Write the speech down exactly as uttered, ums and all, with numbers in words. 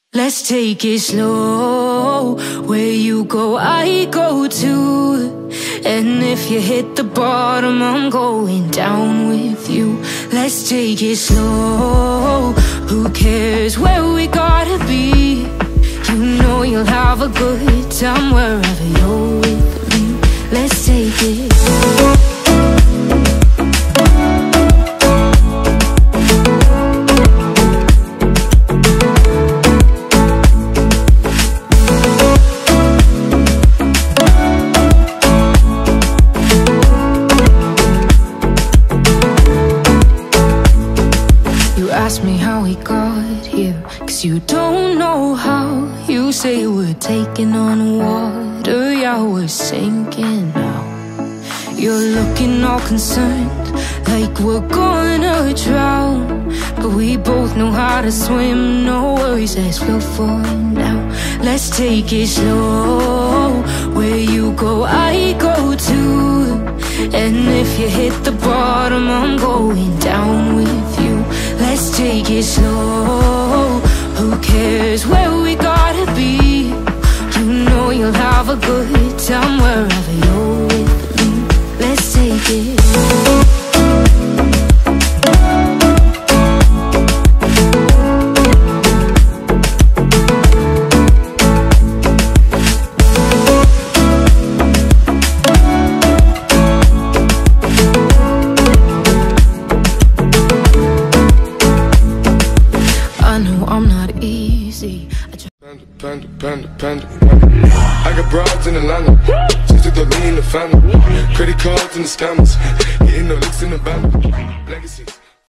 Let's take it slow. Where you go, I go too. And if you hit the bottom, I'm going down with you. Let's take it slow. Who cares where we gotta be? You know you'll have a good time wherever you're with me. Let's take it slow. Ask me how we got here, cause you don't know how. You say we're taking on water, yeah, we're sinking now. You're looking all concerned, like we're gonna drown. But we both know how to swim, no worries, let's float for now. Let's take it slow. Where you go, I go too. And if you hit the bottom, I'm going down with you. Let's take it slow. Who cares where we gotta be? You know you'll have a good time wherever you're with me. Let's take it slow. Panda, panda, panda, panda. I got broads in Atlanta, just took the lean in the family. Credit cards and the scammers, getting no licks in the band. Legacies.